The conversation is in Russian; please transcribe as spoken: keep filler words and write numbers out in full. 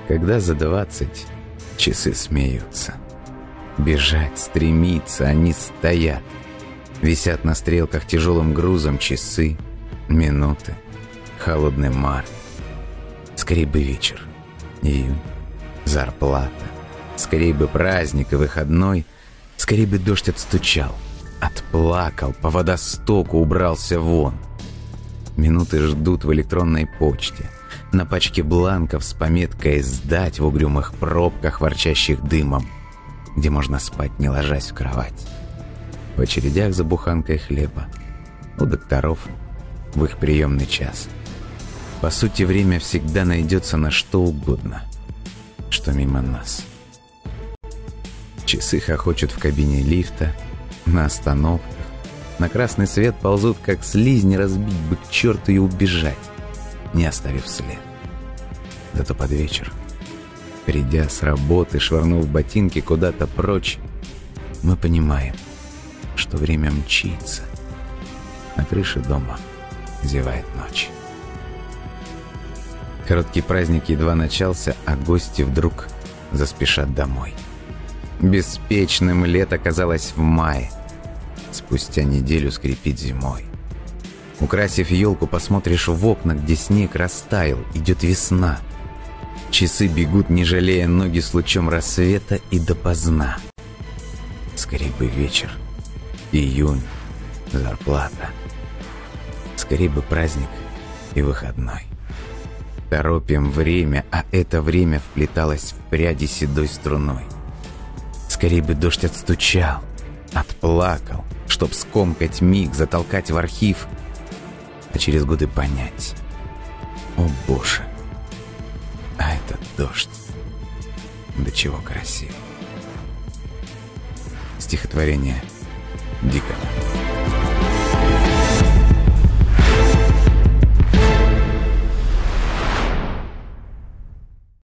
Когда за двадцать часы смеются. Бежать, стремиться, они стоят. Висят на стрелках тяжелым грузом часы, минуты, холодный март. Скорей бы вечер, июнь, зарплата. Скорей бы праздник и выходной. Скорей бы дождь отстучал, отплакал, по водостоку убрался вон. Минуты ждут в электронной почте, на пачке бланков с пометкой «Сдать» в угрюмых пробках, ворчащих дымом, где можно спать, не ложась в кровать. В очередях за буханкой хлеба, у докторов, в их приемный час. По сути, время всегда найдется на что угодно, что мимо нас. Часы хохочут в кабине лифта, на остановках. На красный свет ползут, как слизни, разбить бы к черту и убежать, не оставив след. Зато под вечер, придя с работы, швырнув ботинки куда-то прочь, мы понимаем, что время мчится. На крыше дома зевает ночь. Короткий праздник едва начался, а гости вдруг заспешат домой. Беспечным лето казалось в мае, спустя неделю скрипит зимой. Украсив елку, посмотришь в окна, где снег растаял, идет весна. Часы бегут, не жалея ноги, с лучом рассвета и допоздна. Скорей бы вечер, июнь, зарплата. Скорей бы праздник и выходной. Торопим время, а это время вплеталось в пряди седой струной. Скорей бы дождь отстучал, отплакал, чтоб скомкать миг, затолкать в архив, а через годы понять: о боже, а этот дождь до чего красив. Стихотворение Дикого.